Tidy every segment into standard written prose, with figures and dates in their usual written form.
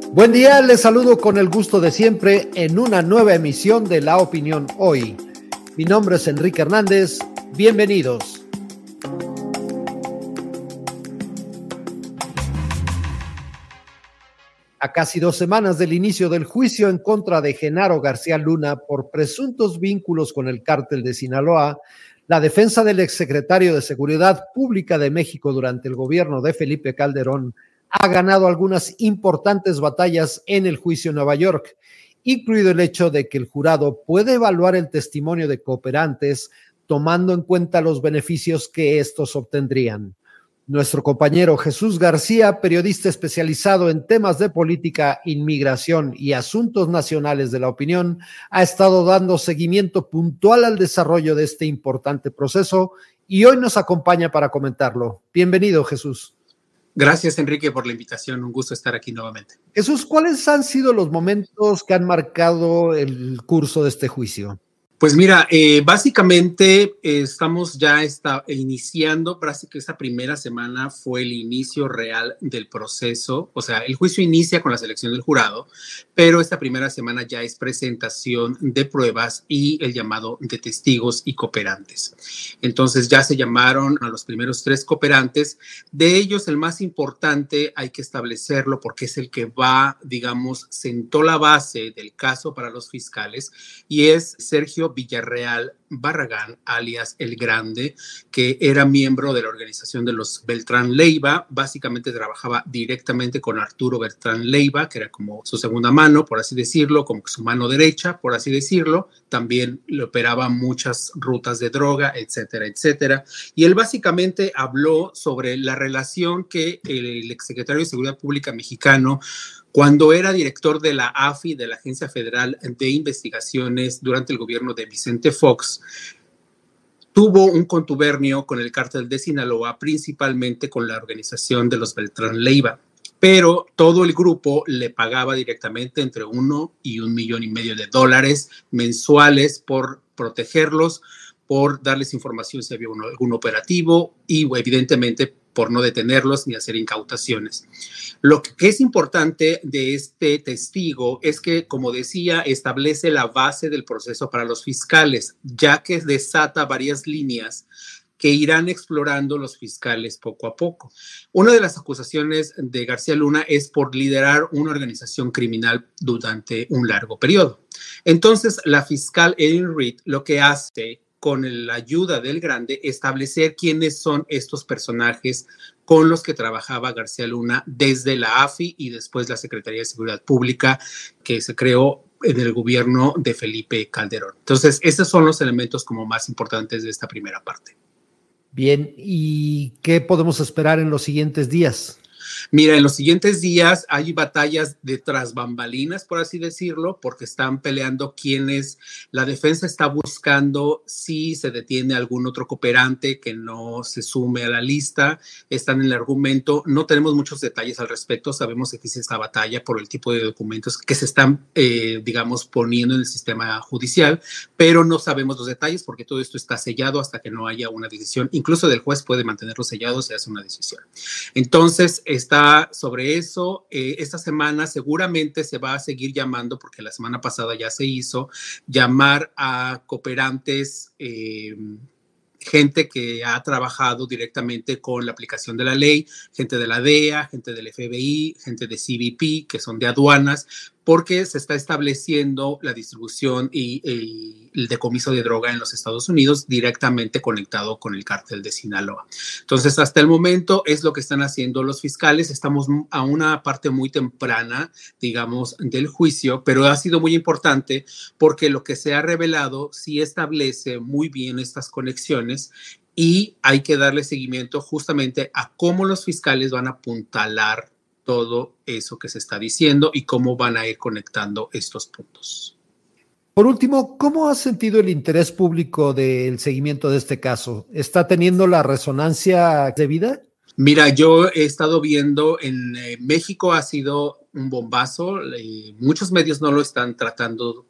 Buen día, les saludo con el gusto de siempre en una nueva emisión de La Opinión Hoy. Mi nombre es Enrique Hernández, bienvenidos. A casi 2 semanas del inicio del juicio en contra de Genaro García Luna por presuntos vínculos con el cártel de Sinaloa, la defensa del exsecretario de Seguridad Pública de México durante el gobierno de Felipe Calderón ha ganado algunas importantes batallas en el juicio en Nueva York, incluido el hecho de que el jurado puede evaluar el testimonio de cooperantes tomando en cuenta los beneficios que estos obtendrían. Nuestro compañero Jesús García, periodista especializado en temas de política, inmigración y asuntos nacionales de La Opinión, ha estado dando seguimiento puntual al desarrollo de este importante proceso y hoy nos acompaña para comentarlo. Bienvenido, Jesús. Gracias, Enrique, por la invitación. Un gusto estar aquí nuevamente. Jesús, ¿cuáles han sido los momentos que han marcado el curso de este juicio? Pues mira, básicamente estamos ya iniciando, parece que esta primera semana fue el inicio real del proceso, o sea, el juicio inicia con la selección del jurado, pero esta primera semana ya es presentación de pruebas y el llamado de testigos y cooperantes. Entonces ya se llamaron a los primeros 3 cooperantes, de ellos el más importante hay que establecerlo porque es el que va, digamos, sentó la base del caso para los fiscales y es Sergio Villarreal Barragán, alias El Grande, que era miembro de la organización de los Beltrán Leiva, básicamente trabajaba directamente con Arturo Beltrán Leiva, que era como su segunda mano, por así decirlo, como su mano derecha, por así decirlo, también le operaba muchas rutas de droga, etcétera, etcétera, y él básicamente habló sobre la relación que el exsecretario de Seguridad Pública mexicano, cuando era director de la AFI, de la Agencia Federal de Investigaciones, durante el gobierno de Vicente Fox, tuvo un contubernio con el cártel de Sinaloa, principalmente con la organización de los Beltrán Leiva. Pero todo el grupo le pagaba directamente entre $1 y $1.5 millones de dólares mensuales por protegerlos, por darles información si había algún operativo y evidentemente por no detenerlos ni hacer incautaciones. Lo que es importante de este testigo es que, como decía, establece la base del proceso para los fiscales, ya que desata varias líneas que irán explorando los fiscales poco a poco. Una de las acusaciones de García Luna es por liderar una organización criminal durante un largo periodo. Entonces, la fiscal Erin Reed lo que hace, con la ayuda del Grande, establecer quiénes son estos personajes con los que trabajaba García Luna desde la AFI y después la Secretaría de Seguridad Pública que se creó en el gobierno de Felipe Calderón. Entonces, esos son los elementos como más importantes de esta primera parte. Bien, ¿y qué podemos esperar en los siguientes días? Mira, en los siguientes días hay batallas de tras bambalinas, por así decirlo, porque están peleando quiénes, la defensa está buscando si se detiene algún otro cooperante que no se sume a la lista, están en el argumento, no tenemos muchos detalles al respecto, sabemos que existe esta batalla por el tipo de documentos que se están, digamos, poniendo en el sistema judicial, pero no sabemos los detalles porque todo esto está sellado hasta que no haya una decisión, incluso del juez puede mantenerlo sellado si hace una decisión. Entonces, está sobre eso. Esta semana seguramente se va a seguir llamando, porque la semana pasada ya se hizo, llamar a cooperantes, gente que ha trabajado directamente con la aplicación de la ley, gente de la DEA, gente del FBI, gente de CBP, que son de aduanas, porque se está estableciendo la distribución y el decomiso de droga en los Estados Unidos directamente conectado con el cártel de Sinaloa. Entonces, hasta el momento es lo que están haciendo los fiscales. Estamos a una parte muy temprana, digamos, del juicio, pero ha sido muy importante porque lo que se ha revelado sí establece muy bien estas conexiones y hay que darle seguimiento justamente a cómo los fiscales van a apuntalar todo eso que se está diciendo y cómo van a ir conectando estos puntos. Por último, ¿cómo has sentido el interés público del seguimiento de este caso? ¿Está teniendo la resonancia debida? Mira, yo he estado viendo en México ha sido un bombazo, muchos medios no lo están tratando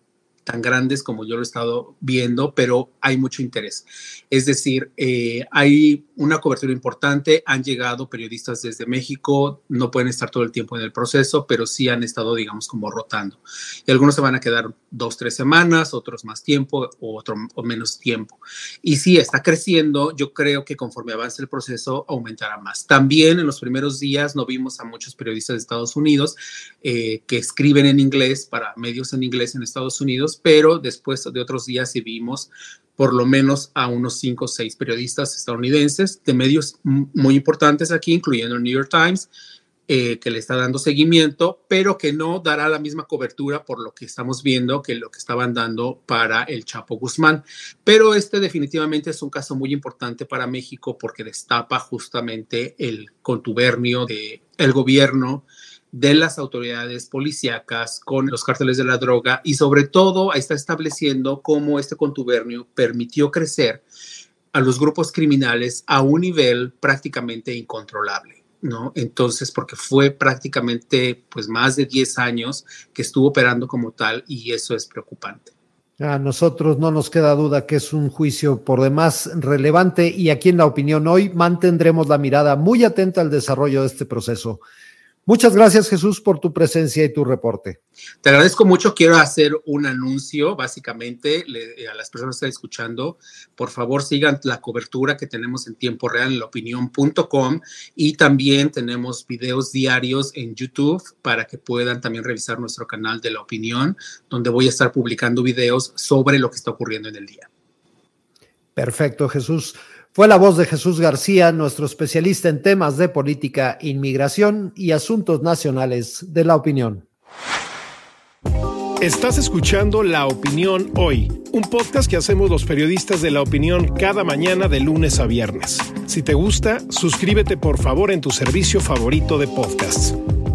tan grandes como yo lo he estado viendo, pero hay mucho interés. Es decir, hay una cobertura importante, han llegado periodistas desde México, no pueden estar todo el tiempo en el proceso, pero sí han estado, digamos, como rotando. Y algunos se van a quedar 2-3 semanas, otros más tiempo, o menos tiempo. Y sí, está creciendo. Yo creo que conforme avance el proceso, aumentará más. También en los primeros días no vimos a muchos periodistas de Estados Unidos que escriben en inglés para medios en inglés en Estados Unidos, pero después de otros días sí vimos por lo menos a unos 5 o 6 periodistas estadounidenses de medios muy importantes aquí, incluyendo el New York Times, que le está dando seguimiento, pero que no dará la misma cobertura por lo que estamos viendo que lo que estaban dando para el Chapo Guzmán. Pero este definitivamente es un caso muy importante para México porque destapa justamente el contubernio del gobierno, de las autoridades policíacas con los cárteles de la droga, y sobre todo está estableciendo cómo este contubernio permitió crecer a los grupos criminales a un nivel prácticamente incontrolable, ¿no? Entonces, porque fue prácticamente pues más de 10 años que estuvo operando como tal, y eso es preocupante. A nosotros no nos queda duda que es un juicio por demás relevante, y aquí en La Opinión hoy mantendremos la mirada muy atenta al desarrollo de este proceso. Muchas gracias, Jesús, por tu presencia y tu reporte. Te agradezco mucho. Quiero hacer un anuncio, básicamente, a las personas que están escuchando. Por favor, sigan la cobertura que tenemos en tiempo real en laopinion.com, y también tenemos videos diarios en YouTube para que puedan también revisar nuestro canal de La Opinión, donde voy a estar publicando videos sobre lo que está ocurriendo en el día. Perfecto, Jesús. Fue la voz de Jesús García, nuestro especialista en temas de política, inmigración y asuntos nacionales de La Opinión. Estás escuchando La Opinión Hoy, un podcast que hacemos los periodistas de La Opinión cada mañana de lunes a viernes. Si te gusta, suscríbete por favor en tu servicio favorito de podcasts.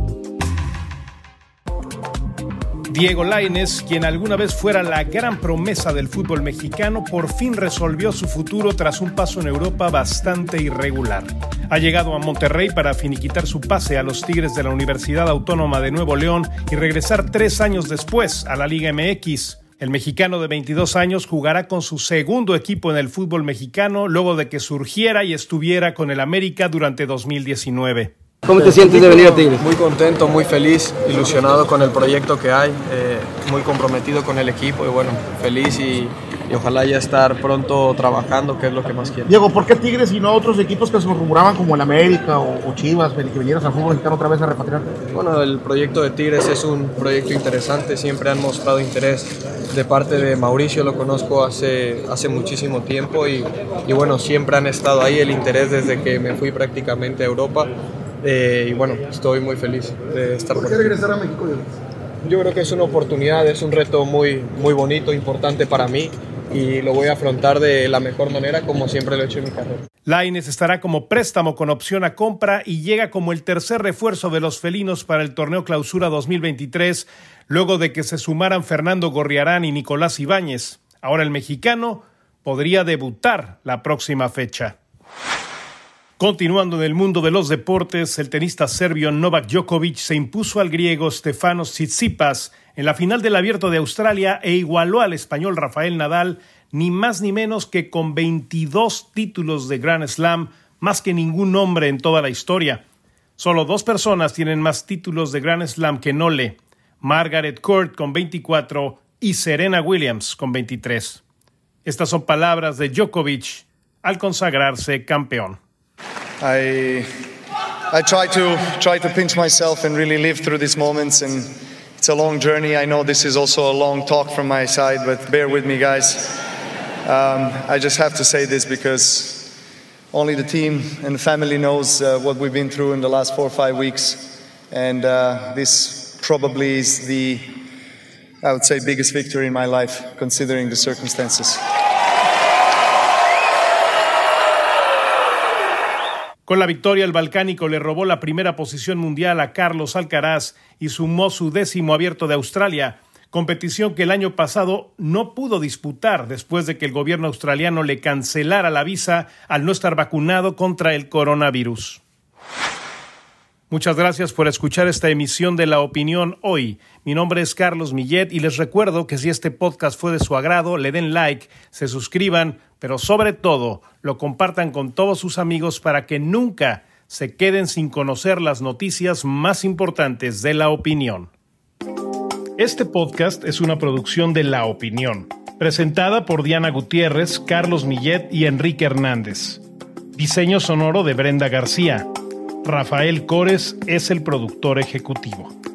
Diego Lainez, quien alguna vez fuera la gran promesa del fútbol mexicano, por fin resolvió su futuro tras un paso en Europa bastante irregular. Ha llegado a Monterrey para finiquitar su pase a los Tigres de la Universidad Autónoma de Nuevo León y regresar 3 años después a la Liga MX. El mexicano de 22 años jugará con su segundo equipo en el fútbol mexicano luego de que surgiera y estuviera con el América durante 2019. ¿Cómo te sientes de venir a Tigres? Muy contento, muy feliz, ilusionado con el proyecto que hay, muy comprometido con el equipo y bueno, feliz y ojalá ya estar pronto trabajando, que es lo que más quiero. Diego, ¿por qué Tigres y no otros equipos que se rumoraban como el América o Chivas, que vinieras al fútbol mexicano otra vez a repatriar? Bueno, el proyecto de Tigres es un proyecto interesante, siempre han mostrado interés de parte de Mauricio, lo conozco hace muchísimo tiempo y bueno, siempre han estado ahí el interés desde que me fui prácticamente a Europa. Y bueno, estoy muy feliz de estar por aquí. ¿Por qué regresar a México? Yo creo que es una oportunidad, es un reto muy, muy bonito, importante para mí y lo voy a afrontar de la mejor manera como siempre lo he hecho en mi carrera. Lainez estará como préstamo con opción a compra y llega como el tercer refuerzo de los felinos para el torneo Clausura 2023, luego de que se sumaran Fernando Gorriarán y Nicolás Ibáñez. Ahora el mexicano podría debutar la próxima fecha. Continuando en el mundo de los deportes, el tenista serbio Novak Djokovic se impuso al griego Stefanos Tsitsipas en la final del Abierto de Australia e igualó al español Rafael Nadal, ni más ni menos que con 22 títulos de Grand Slam, más que ningún hombre en toda la historia. Solo 2 personas tienen más títulos de Grand Slam que Nole, Margaret Court con 24 y Serena Williams con 23. Estas son palabras de Djokovic al consagrarse campeón. I try to pinch myself and really live through these moments, and it's a long journey. I know this is also a long talk from my side, but bear with me, guys. I just have to say this because only the team and the family knows what we've been through in the last 4 or 5 weeks, and this probably is the, I would say, biggest victory in my life, considering the circumstances. Con la victoria, el balcánico le robó la primera posición mundial a Carlos Alcaraz y sumó su 10º Abierto de Australia, competición que el año pasado no pudo disputar después de que el gobierno australiano le cancelara la visa al no estar vacunado contra el coronavirus. Muchas gracias por escuchar esta emisión de La Opinión Hoy. Mi nombre es Carlos Millet y les recuerdo que si este podcast fue de su agrado, le den like, se suscriban, pero sobre todo lo compartan con todos sus amigos para que nunca se queden sin conocer las noticias más importantes de La Opinión. Este podcast es una producción de La Opinión, presentada por Diana Gutiérrez, Carlos Millet y Enrique Hernández. Diseño sonoro de Brenda García. Rafael Cores es el productor ejecutivo.